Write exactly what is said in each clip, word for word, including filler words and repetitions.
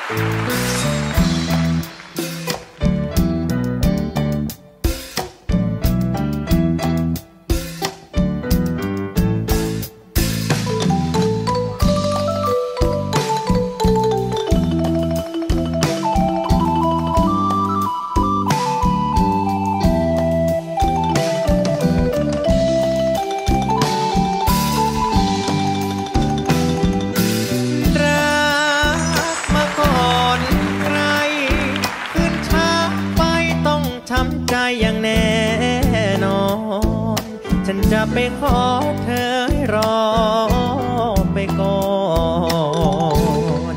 อย่างแน่นอนฉันจะไปขอเธอให้รอไปก่อน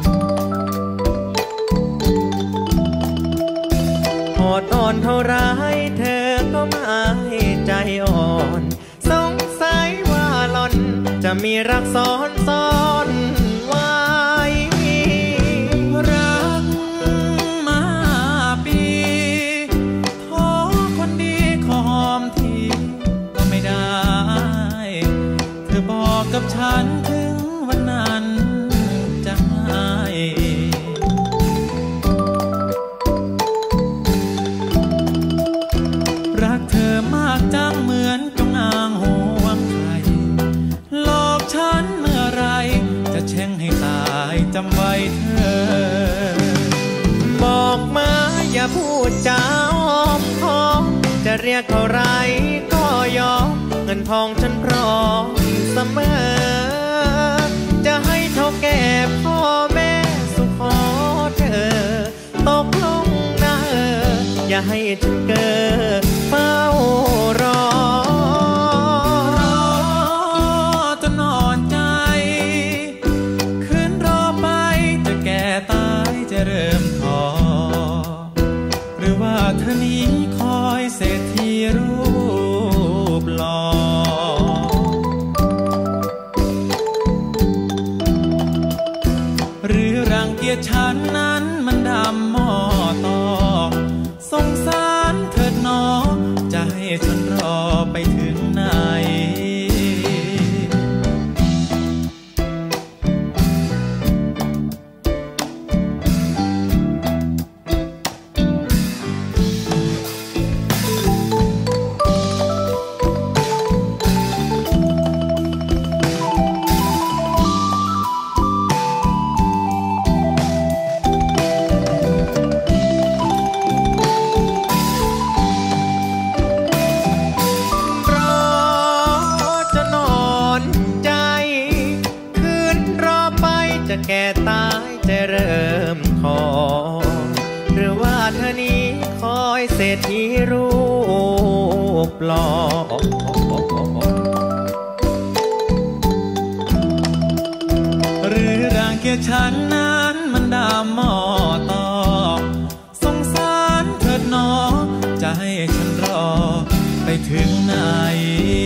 โหดอ่อนเท่าไรเธอก็ไม่ใจอ่อนสงสัยว่าหล่อนจะมีรักซ้อนซ้อนไว้รักมาปีขอคนดีขอหอมทีก็ไม่ได้เธอบอกกับฉันถึงวันนั้นจะให้รักเธอมากจังเหมือนจงอางห่วงใครหลอกฉันเมื่อไรจะแช่งให้ตายจำไว้เธอบอกมาอย่าพูดจาอ้อมค้อมจะเรียกเท่าไรก็ยอมเงินทองฉันพร้อมเสมอจะให้เท่าแก่พ่อแม่สุขขอเธอตกลงนะเอออย่าให้ฉันเกิดเฝ้ารอรอจนอ่อนใจคืนรอไปจะแก่ตายจะเริ่มท้อหรือว่าเธอนี้คอยเศรษฐีรูปหล่อหรือรังเกียจฉันนั้นมันดำหม้อตอสงสารเถิดหนอจะให้ฉันรอไปถึงไหนแก่ตายจะเริ่มทอหรือว่าเธอนี้คอยเศรษฐีรูปหล่อหรือรังเกียจฉันนั้นมันดำหม้อตอสงสารเถิดหนอจะให้ฉันรอไปถึงไหน